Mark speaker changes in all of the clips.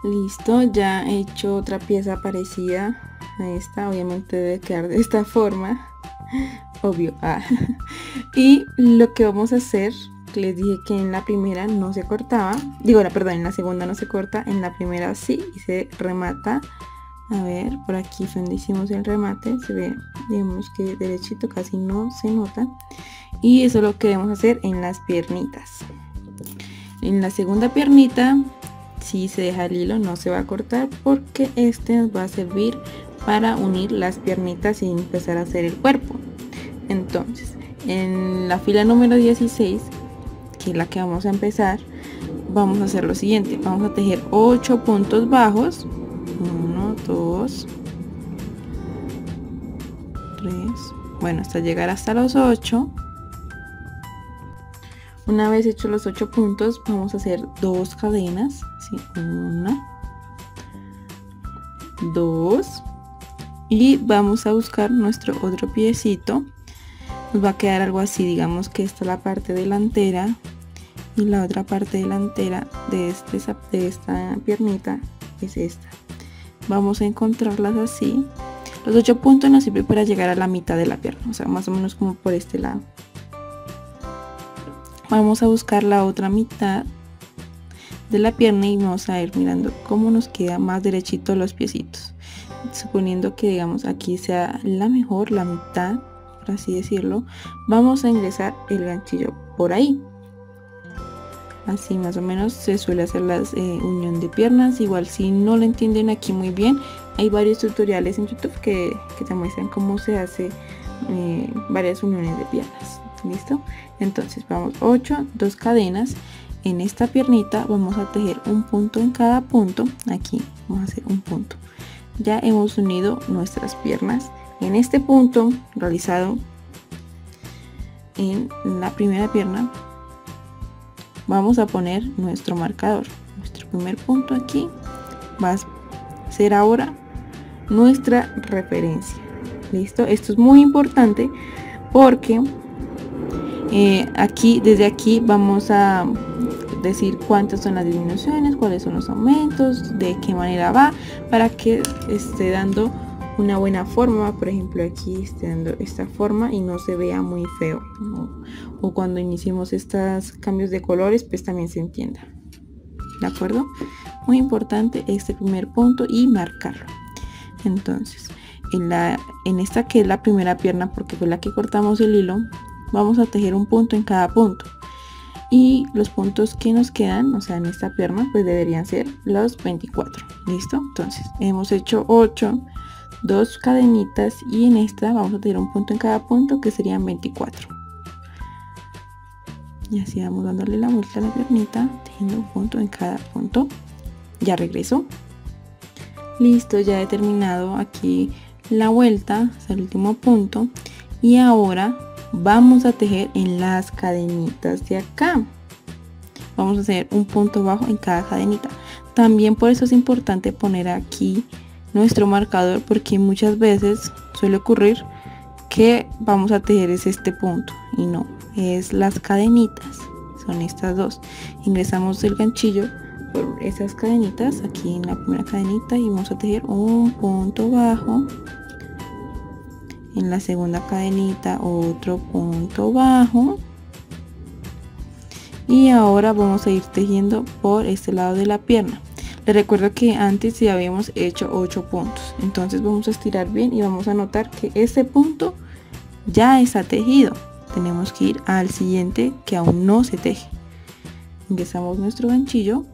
Speaker 1: Listo, ya he hecho otra pieza parecida a esta, obviamente debe quedar de esta forma, obvio. Y lo que vamos a hacer, les dije que en la primera no se cortaba, perdón, en la segunda no se corta, en la primera sí, y se remata. A ver, por aquí fue donde hicimos el remate, se ve, digamos que derechito, casi no se nota. Y eso es lo que debemos hacer en las piernitas. En la segunda piernita, si se deja el hilo, no se va a cortar porque este nos va a servir para unir las piernitas y empezar a hacer el cuerpo. Entonces, en la fila número 16, que es la que vamos a empezar, vamos a hacer lo siguiente. Vamos a tejer 8 puntos bajos. 1, 2, 3, bueno, hasta llegar hasta los 8. Una vez hechos los 8 puntos, vamos a hacer 2 cadenas, ¿sí? 1, 2, y vamos a buscar nuestro otro piecito. Nos va a quedar algo así, digamos que esta es la parte delantera y la otra parte delantera de esta piernita es esta. Vamos a encontrarlas así. Los 8 puntos nos sirven para llegar a la mitad de la pierna, o sea, más o menos como por este lado. Vamos a buscar la otra mitad de la pierna y vamos a ir mirando cómo nos queda más derechito los piecitos, suponiendo que digamos aquí sea la mitad, por así decirlo. Vamos a ingresar el ganchillo por ahí, así más o menos se suele hacer la unión de piernas. Igual si no lo entienden aquí muy bien, hay varios tutoriales en YouTube que te muestran cómo se hace varias uniones de piernas. ¿Listo? Entonces vamos 8, 2 cadenas. En esta piernita vamos a tejer un punto en cada punto. Aquí vamos a hacer un punto. Ya hemos unido nuestras piernas. En este punto realizado en la primera pierna, vamos a poner nuestro marcador. Nuestro primer punto aquí va a ser ahora nuestra referencia. ¿Listo? Esto es muy importante porque desde aquí vamos a decir cuántas son las disminuciones, cuáles son los aumentos, de qué manera va, para que esté dando una buena forma. Por ejemplo, aquí esté dando esta forma y no se vea muy feo, ¿no? O cuando iniciemos estos cambios de colores, pues también se entienda. ¿De acuerdo? Muy importante este primer punto y marcarlo. Entonces, en esta que es la primera pierna, porque fue la que cortamos el hilo, vamos a tejer un punto en cada punto, y los puntos que nos quedan, o sea, en esta pierna, pues deberían ser los 24. ¿Listo? Entonces hemos hecho 8, 2 cadenitas, y en esta vamos a tejer un punto en cada punto, que serían 24. Y así vamos dándole la vuelta a la piernita, tejiendo un punto en cada punto. Ya regreso. Listo, ya he terminado aquí la vuelta hasta el último punto, y ahora vamos a tejer en las cadenitas de acá. Vamos a hacer un punto bajo en cada cadenita. También por eso es importante poner aquí nuestro marcador, porque muchas veces suele ocurrir que vamos a tejer este punto y no, es las cadenitas, son estas dos. Ingresamos el ganchillo por esas cadenitas aquí en la primera cadenita y vamos a tejer un punto bajo. En la segunda cadenita otro punto bajo, y ahora vamos a ir tejiendo por este lado de la pierna. Les recuerdo que antes ya habíamos hecho 8 puntos, entonces vamos a estirar bien y vamos a notar que este punto ya está tejido. Tenemos que ir al siguiente que aún no se teje. Ingresamos nuestro ganchillo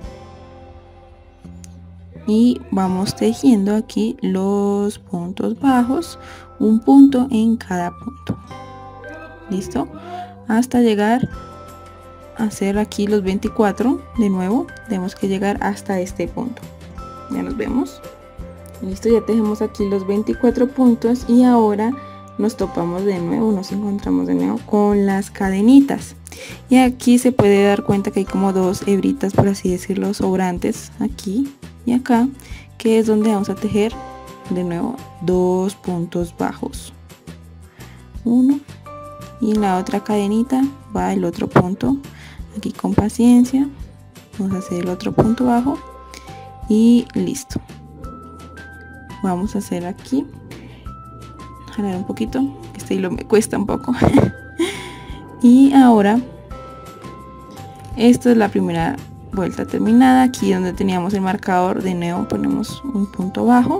Speaker 1: y vamos tejiendo aquí los puntos bajos, un punto en cada punto. Listo, hasta llegar a hacer aquí los 24. De nuevo tenemos que llegar hasta este punto. Ya nos vemos. Listo, ya tejemos aquí los 24 puntos, y ahora nos topamos de nuevo, nos encontramos de nuevo con las cadenitas, y aquí se puede dar cuenta que hay como dos hebritas, por así decirlo, sobrantes aquí y acá, que es donde vamos a tejer de nuevo 2 puntos bajos, uno, y en la otra cadenita va el otro punto. Aquí con paciencia vamos a hacer el otro punto bajo y listo. Vamos a hacer aquí, jalar un poquito, este hilo me cuesta un poco. Y ahora esta es la primera vuelta terminada. Aquí donde teníamos el marcador, de nuevo ponemos un punto bajo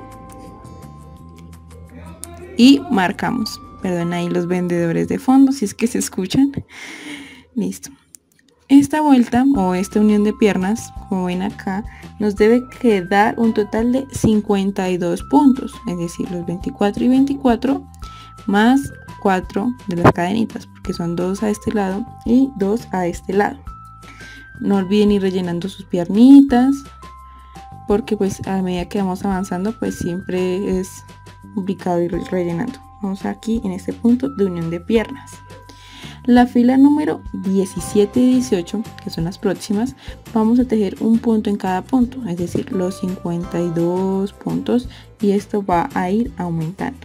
Speaker 1: y marcamos. Perdón ahí los vendedores de fondo si es que se escuchan. Listo. Esta vuelta o esta unión de piernas, como ven acá, nos debe quedar un total de 52 puntos, es decir, los 24 y 24 más 4 de las cadenitas, porque son 2 a este lado y 2 a este lado. No olviden ir rellenando sus piernitas, porque pues a medida que vamos avanzando pues siempre es complicado ir rellenando. Vamos aquí en este punto de unión de piernas. La fila número 17 y 18, que son las próximas, vamos a tejer un punto en cada punto, es decir, los 52 puntos, y esto va a ir aumentando.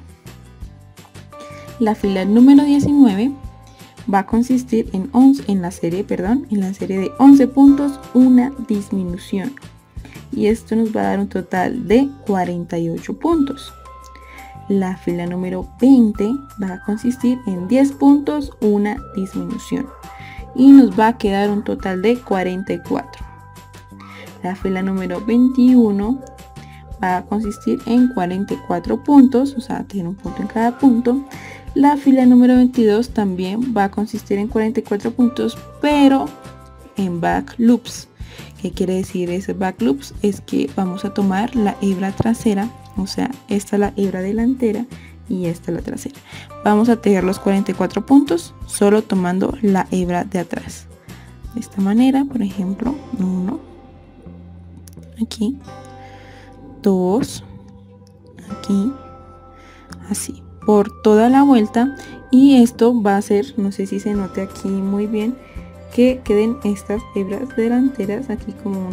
Speaker 1: La fila número 19 va a consistir en la serie de 11 puntos, una disminución, y esto nos va a dar un total de 48 puntos. La fila número 20 va a consistir en 10 puntos, una disminución, y nos va a quedar un total de 44. La fila número 21 va a consistir en 44 puntos, o sea, tiene un punto en cada punto. La fila número 22 también va a consistir en 44 puntos, pero en back loops. ¿Qué quiere decir ese back loops? Es que vamos a tomar la hebra trasera, o sea, esta es la hebra delantera y esta es la trasera. Vamos a tejer los 44 puntos solo tomando la hebra de atrás. De esta manera, por ejemplo, 1, aquí, 2, aquí, así, por toda la vuelta. Y esto va a ser, no sé si se note aquí muy bien, que queden estas hebras delanteras aquí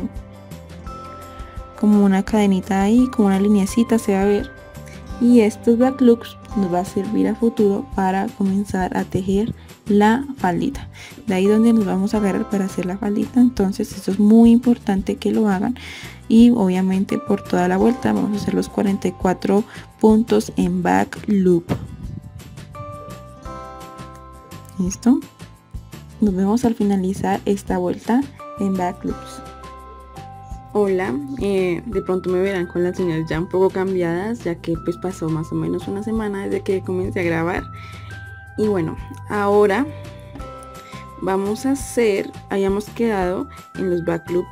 Speaker 1: como una cadenita ahí, como una lineacita se va a ver, y estos back loops nos va a servir a futuro para comenzar a tejer la faldita. De ahí donde nos vamos a agarrar para hacer la faldita. Entonces esto es muy importante que lo hagan, y obviamente por toda la vuelta vamos a hacer los 44 puntos en back loop. Listo, nos vemos al finalizar esta vuelta en back loops. Hola, de pronto me verán con las uñas ya un poco cambiadas, ya que pues pasó más o menos una semana desde que comencé a grabar. Y bueno, ahora vamos a hacer, habíamos quedado en los back loop.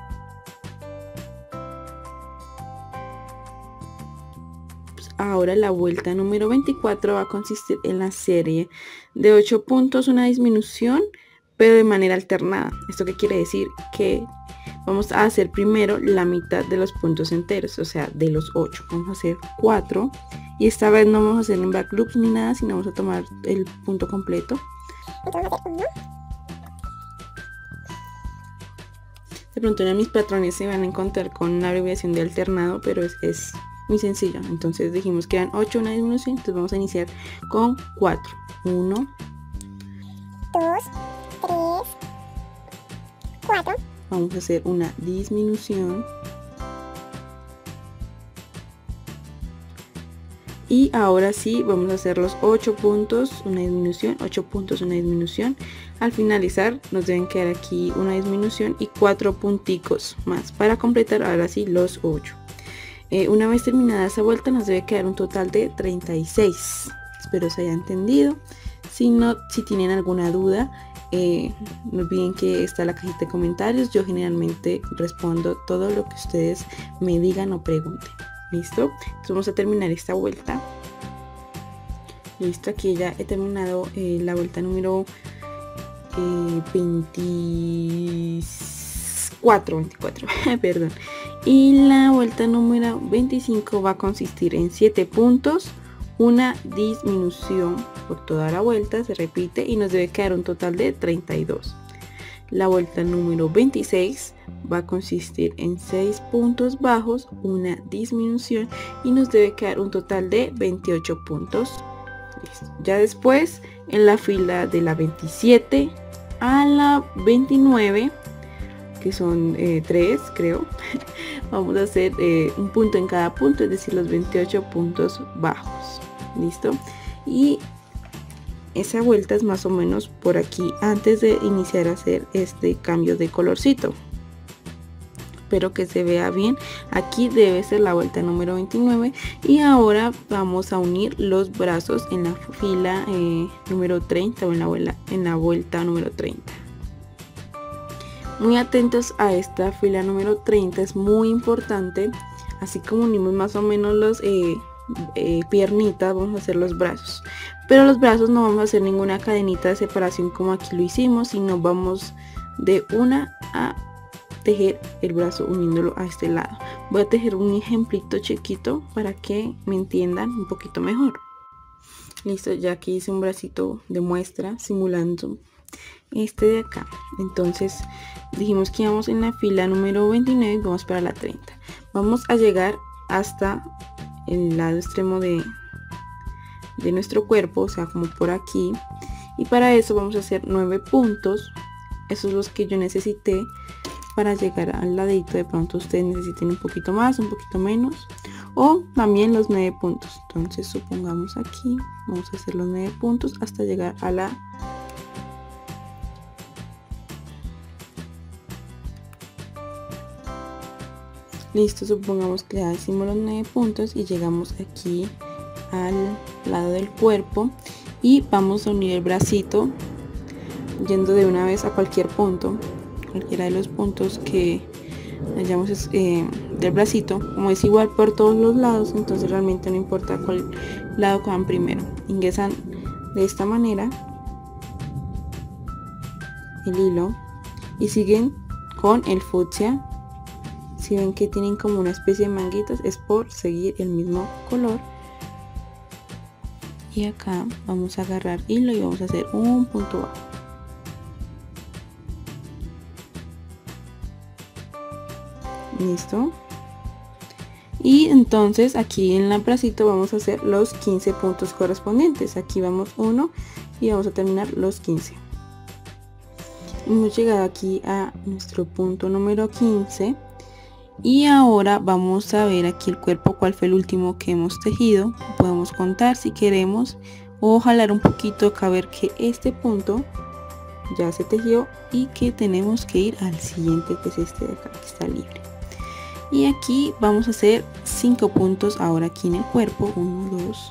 Speaker 1: Ahora la vuelta número 24 va a consistir en la serie de 8 puntos, una disminución, pero de manera alternada. ¿Esto qué quiere decir? Que vamos a hacer primero la mitad de los puntos enteros, o sea, de los 8. Vamos a hacer 4, y esta vez no vamos a hacer en back loops ni nada, sino vamos a tomar el punto completo. De pronto en mis patrones se van a encontrar con una abreviación de alternado, pero es muy sencillo. Entonces dijimos que eran 8, una disminución, entonces vamos a iniciar con 4. 1, 2, 3, 4. Vamos a hacer una disminución, y ahora sí vamos a hacer los 8 puntos, una disminución, 8 puntos, una disminución. Al finalizar nos deben quedar aquí una disminución y 4 punticos más para completar ahora sí los 8. Una vez terminada esa vuelta nos debe quedar un total de 36. Espero se haya entendido. Si tienen alguna duda, no olviden que está la cajita de comentarios. Yo generalmente respondo todo lo que ustedes me digan o pregunten. ¿Listo? Entonces vamos a terminar esta vuelta. Listo, aquí ya he terminado la vuelta número 24, perdón. Y la vuelta número 25 va a consistir en 7 puntos, una disminución por toda la vuelta, se repite, y nos debe quedar un total de 32. La vuelta número 26 va a consistir en 6 puntos bajos, una disminución, y nos debe quedar un total de 28 puntos. Listo. Ya después, en la fila de la 27 a la 29, que son 3 creo, vamos a hacer un punto en cada punto, es decir, los 28 puntos bajos. ¿Listo? Y esa vuelta es más o menos por aquí antes de iniciar a hacer este cambio de colorcito. Espero que se vea bien. Aquí debe ser la vuelta número 29 y ahora vamos a unir los brazos en la fila número 30 o en la vuelta número 30. Muy atentos a esta fila número 30, es muy importante. Así como unimos más o menos los piernitas, vamos a hacer los brazos, pero los brazos no vamos a hacer ninguna cadenita de separación como aquí lo hicimos, sino vamos de una a tejer el brazo uniéndolo a este lado. Voy a tejer un ejemplito chiquito para que me entiendan un poquito mejor. Listo, ya aquí hice un bracito de muestra simulando este de acá. Entonces dijimos que íbamos en la fila número 29 y vamos para la 30. Vamos a llegar hasta el lado extremo de nuestro cuerpo, o sea, como por aquí, y para eso vamos a hacer 9 puntos. Esos son los que yo necesité para llegar al ladito. De pronto ustedes necesiten un poquito más, un poquito menos, o también los 9 puntos. Entonces supongamos aquí vamos a hacer los 9 puntos hasta llegar a la listo, supongamos que ya hicimos los 9 puntos y llegamos aquí al lado del cuerpo y vamos a unir el bracito yendo de una vez a cualquier punto, cualquiera de los puntos que hayamos del bracito. Como es igual por todos los lados, entonces realmente no importa cuál lado cojan primero. Ingresan de esta manera el hilo y siguen con el fucsia. Si ven que tienen como una especie de manguitas, es por seguir el mismo color. Y acá vamos a agarrar hilo y vamos a hacer un punto bajo. Listo. Y entonces aquí en el bracito vamos a hacer los 15 puntos correspondientes. Aquí vamos 1 y vamos a terminar los 15. Hemos llegado aquí a nuestro punto número 15. Y ahora vamos a ver aquí el cuerpo cuál fue el último que hemos tejido. Podemos contar si queremos o jalar un poquito acá, ver que este punto ya se tejió y que tenemos que ir al siguiente, que es este de acá que está libre. Y aquí vamos a hacer 5 puntos ahora aquí en el cuerpo. 1, 2,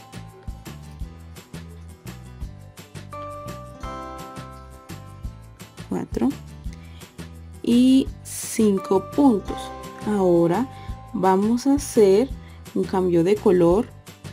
Speaker 1: 4 y 5 puntos. Ahora vamos a hacer un cambio de color.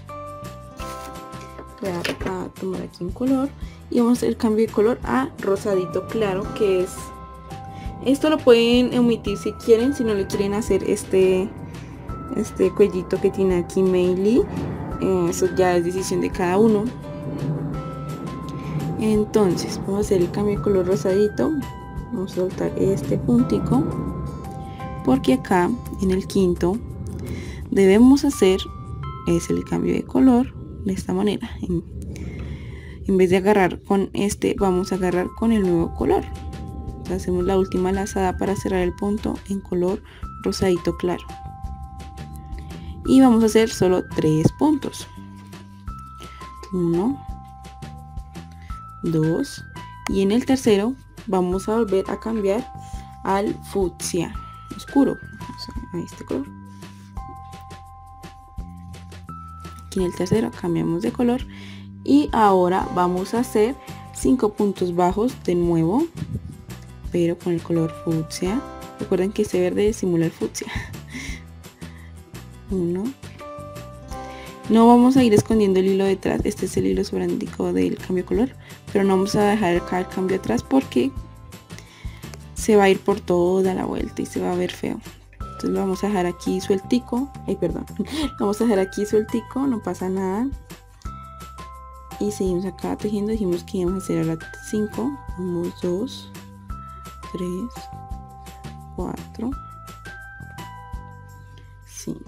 Speaker 1: Voy a tomar aquí un color y vamos a hacer el cambio de color a rosadito claro, que es esto. Lo pueden omitir si quieren, si no le quieren hacer este cuellito que tiene aquí Meili. Eso ya es decisión de cada uno. Entonces vamos a hacer el cambio de color rosadito. Vamos a soltar este puntico porque acá en el quinto debemos hacer el cambio de color de esta manera. En vez de agarrar con este, vamos a agarrar con el nuevo color. Entonces hacemos la última lazada para cerrar el punto en color rosadito claro y vamos a hacer solo 3 puntos. 1, 2 y en el tercero vamos a volver a cambiar al fucsia oscuro, o sea, a este color. Aquí en el tercero cambiamos de color y ahora vamos a hacer 5 puntos bajos de nuevo, pero con el color fucsia. Recuerden que este verde simula el fucsia. 1. No vamos a ir escondiendo el hilo detrás. Este es el hilo sobrante del cambio de color, pero no vamos a dejar acá el cambio atrás porque se va a ir por toda la vuelta y se va a ver feo. Entonces lo vamos a dejar aquí sueltico. Lo vamos a dejar aquí sueltico, no pasa nada. Y seguimos acá tejiendo. Dijimos que íbamos a hacer ahora 5. 1, 2, 3, 4, 5.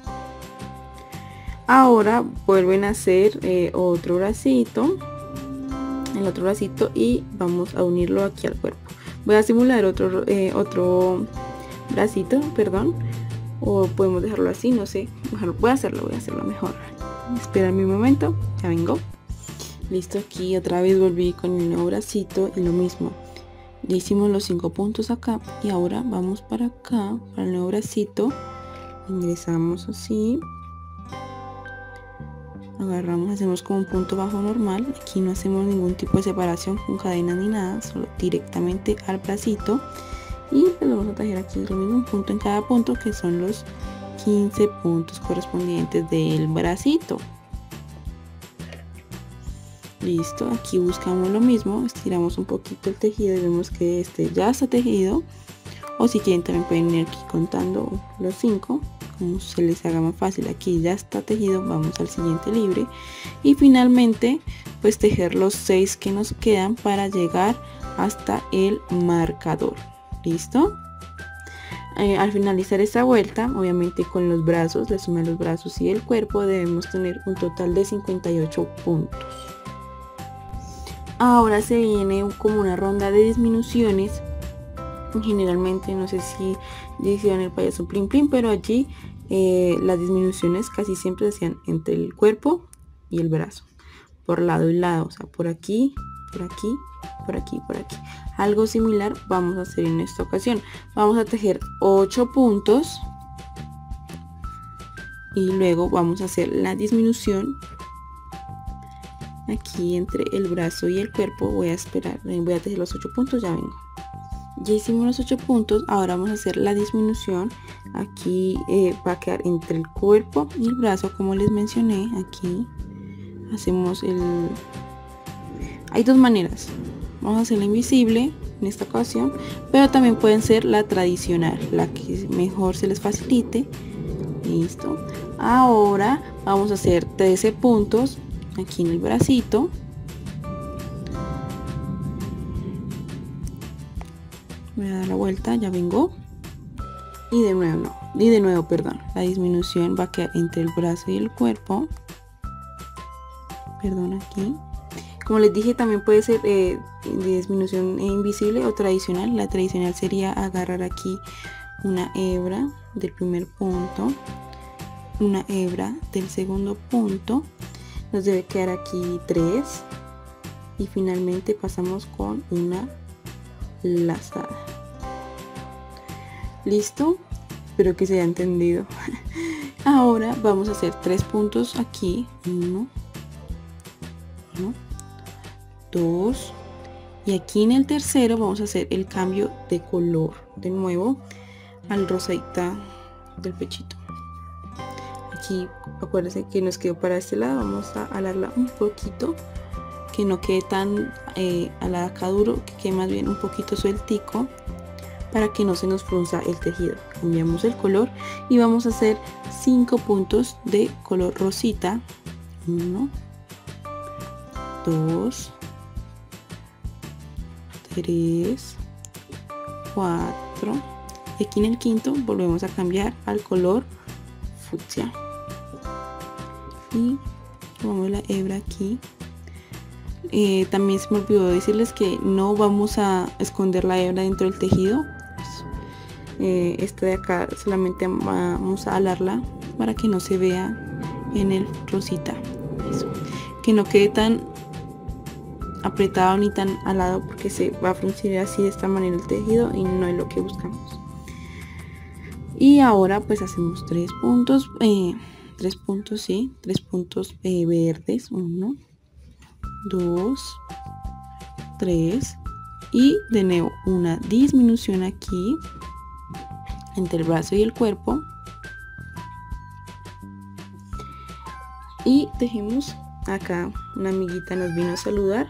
Speaker 1: Ahora vuelven a hacer otro bracito, el otro bracito, y vamos a unirlo aquí al cuerpo. Voy a simular otro bracito, perdón, o podemos dejarlo así, no sé. Voy a hacerlo mejor. Espera mi momento, ya vengo. Listo, aquí otra vez volví con el nuevo bracito y lo mismo. Ya hicimos los 5 puntos acá y ahora vamos para acá, para el nuevo bracito. Ingresamos así. Agarramos, hacemos como un punto bajo normal. Aquí no hacemos ningún tipo de separación con cadena ni nada, solo directamente al bracito. Y pues vamos a tejer aquí lo mismo, un punto en cada punto, que son los 15 puntos correspondientes del bracito. Listo, aquí buscamos lo mismo, estiramos un poquito el tejido y vemos que este ya está tejido, o si quieren también pueden ir aquí contando los 5, como se les haga más fácil. Aquí ya está tejido, vamos al siguiente libre y finalmente pues tejer los 6 que nos quedan para llegar hasta el marcador. Listo. Al finalizar esta vuelta, obviamente con los brazos, la suma de los brazos y el cuerpo, debemos tener un total de 58 puntos. Ahora se viene como una ronda de disminuciones. Generalmente, no sé si hicieron el payaso Plim Plim, pero allí las disminuciones casi siempre se hacían entre el cuerpo y el brazo, por lado y lado, o sea, por aquí, por aquí, por aquí, por aquí. Algo similar vamos a hacer en esta ocasión. Vamos a tejer 8 puntos y luego vamos a hacer la disminución aquí entre el brazo y el cuerpo. Voy a esperar, voy a tejer los 8 puntos, ya vengo. Ya hicimos los 8 puntos, ahora vamos a hacer la disminución. Aquí va a quedar entre el cuerpo y el brazo, como les mencioné. Aquí hacemos hay dos maneras. Vamos a hacerla invisible en esta ocasión, pero también pueden ser la tradicional, la que mejor se les facilite. Listo. Ahora vamos a hacer 13 puntos aquí en el bracito. Voy a dar la vuelta, ya vengo. Y de nuevo, perdón, la disminución va a quedar entre el brazo y el cuerpo. Perdón, aquí. Como les dije, también puede ser de disminución invisible o tradicional. La tradicional sería agarrar aquí una hebra del primer punto, una hebra del segundo punto. Nos debe quedar aquí 3 y finalmente pasamos con una lazada. Listo, espero que se haya entendido. Ahora vamos a hacer 3 puntos aquí, 1, 2, y aquí en el tercero vamos a hacer el cambio de color de nuevo al rosadita del pechito. Aquí acuérdense que nos quedó para este lado, vamos a alarla un poquito, que no quede tan alada acá duro, que quede más bien un poquito sueltico, para que no se nos frunza el tejido. Cambiamos el color y vamos a hacer 5 puntos de color rosita. 1, 2, 3, 4, y aquí en el quinto volvemos a cambiar al color fucsia y tomamos la hebra aquí. También se me olvidó decirles que no vamos a esconder la hebra dentro del tejido. Esta de acá solamente vamos a alarla para que no se vea en el rosita. Eso. Que no quede tan apretado ni tan alado, porque se va a fruncir así de esta manera el tejido y no es lo que buscamos. Y ahora pues hacemos 3 puntos, 3 puntos, sí, 3 puntos verdes, 1, 2, 3, y de nuevo una disminución aquí entre el brazo y el cuerpo y tejemos. Acá una amiguita nos vino a saludar.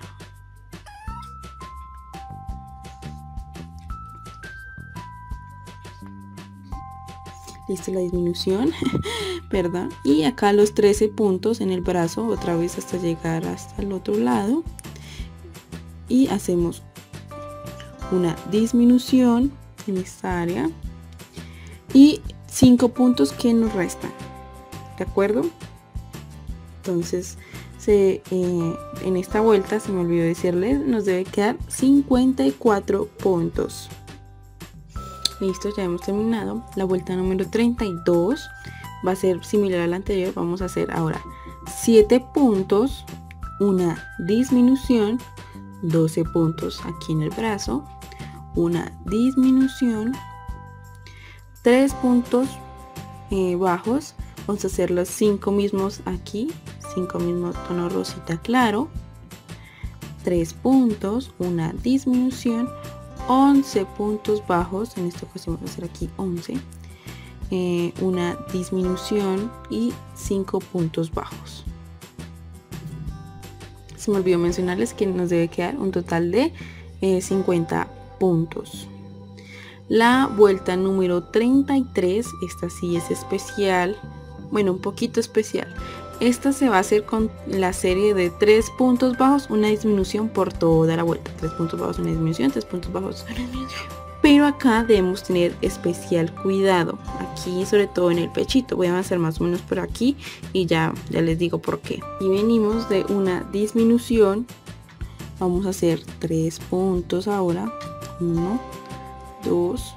Speaker 1: Listo, la disminución. Perdón. Y acá los 13 puntos en el brazo, otra vez hasta llegar hasta el otro lado. Y hacemos una disminución en esta área. Y 5 puntos que nos restan. ¿De acuerdo? Entonces, en esta vuelta, se me olvidó decirles, nos debe quedar 54 puntos. Listo, ya hemos terminado. La vuelta número 32 va a ser similar a la anterior. Vamos a hacer ahora 7 puntos, una disminución, 12 puntos aquí en el brazo, una disminución, 3 puntos bajos. Vamos a hacer los 5 mismos aquí, 5 mismos tono rosita claro, 3 puntos, una disminución, 11 puntos bajos. En esta ocasión vamos a hacer aquí 11, una disminución y 5 puntos bajos. Se me olvidó mencionarles que nos debe quedar un total de 50 puntos. La vuelta número 33, esta sí es especial, bueno, un poquito especial. Esta se va a hacer con la serie de 3 puntos bajos, una disminución por toda la vuelta. 3 puntos bajos, una disminución, 3 puntos bajos, una disminución. Pero acá debemos tener especial cuidado, aquí sobre todo en el pechito. Voy a hacer más o menos por aquí y ya les digo por qué. Y venimos de una disminución, vamos a hacer 3 puntos ahora, 1, 2,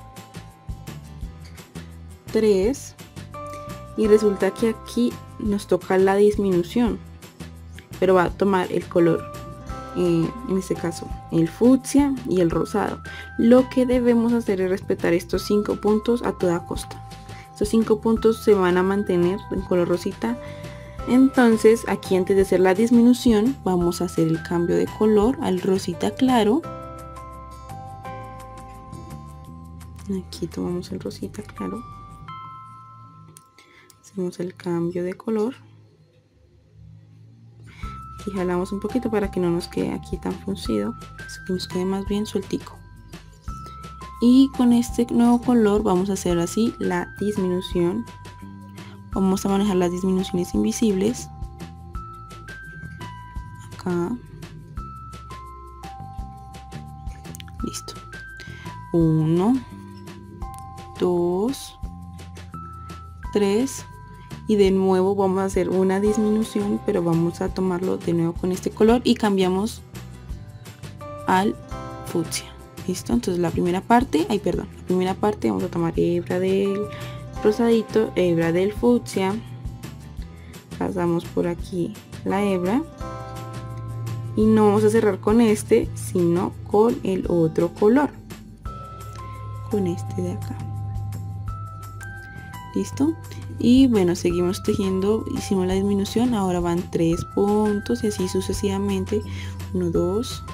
Speaker 1: 3, y resulta que aquí nos toca la disminución, pero va a tomar el color, en este caso el fucsia y el rosado. Lo que debemos hacer es respetar estos 5 puntos a toda costa. Estos 5 puntos se van a mantener en color rosita. Entonces aquí, antes de hacer la disminución, vamos a hacer el cambio de color al rosita claro. Aquí tomamos el rosita claro, hacemos el cambio de color y jalamos un poquito para que no nos quede aquí tan fruncido, que nos quede más bien sueltico. Y con este nuevo color vamos a hacer así la disminución. Vamos a manejar las disminuciones invisibles acá. Listo. 1, 2, 3, y de nuevo vamos a hacer una disminución, pero vamos a tomarlo de nuevo con este color y cambiamos al fucsia. Listo, entonces la primera parte, vamos a tomar hebra del rosadito, hebra del fucsia, pasamos por aquí la hebra y no vamos a cerrar con este, sino con el otro color, con este de acá. Listo, y bueno, seguimos tejiendo, hicimos la disminución, ahora van 3 puntos y así sucesivamente, 1, 2,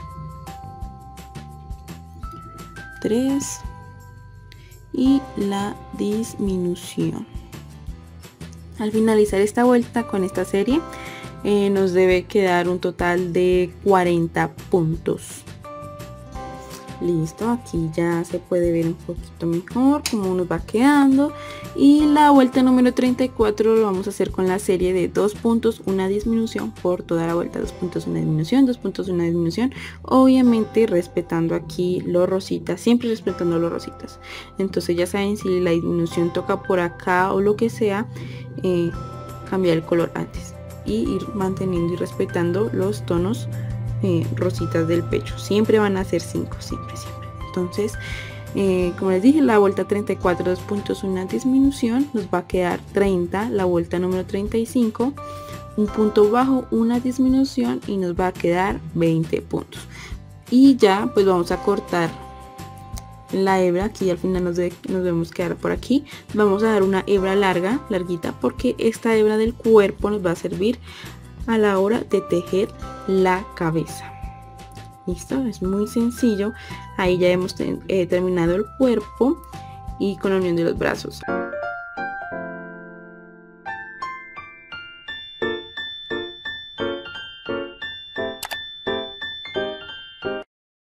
Speaker 1: 3 y la disminución. Al finalizar esta vuelta con esta serie nos debe quedar un total de 40 puntos. Listo, aquí ya se puede ver un poquito mejor cómo nos va quedando. Y la vuelta número 34 lo vamos a hacer con la serie de 2 puntos, una disminución por toda la vuelta. 2 puntos, una disminución, 2 puntos, una disminución. Obviamente respetando aquí los rositas, siempre respetando los rositas. Entonces ya saben, si la disminución toca por acá o lo que sea, cambiar el color antes. Y ir manteniendo y respetando los tonos rositas del pecho. Siempre van a ser 5, siempre. Entonces, como les dije, la vuelta 34, 2 puntos, una disminución, nos va a quedar 30. La vuelta número 35, un punto bajo, una disminución y nos va a quedar 20 puntos. Y ya pues vamos a cortar la hebra. Aquí al final nos debemos quedar por aquí. Vamos a dar una hebra larguita, porque esta hebra del cuerpo nos va a servir a la hora de tejer la cabeza. Listo, es muy sencillo. Ahí ya hemos terminado el cuerpo y con la unión de los brazos.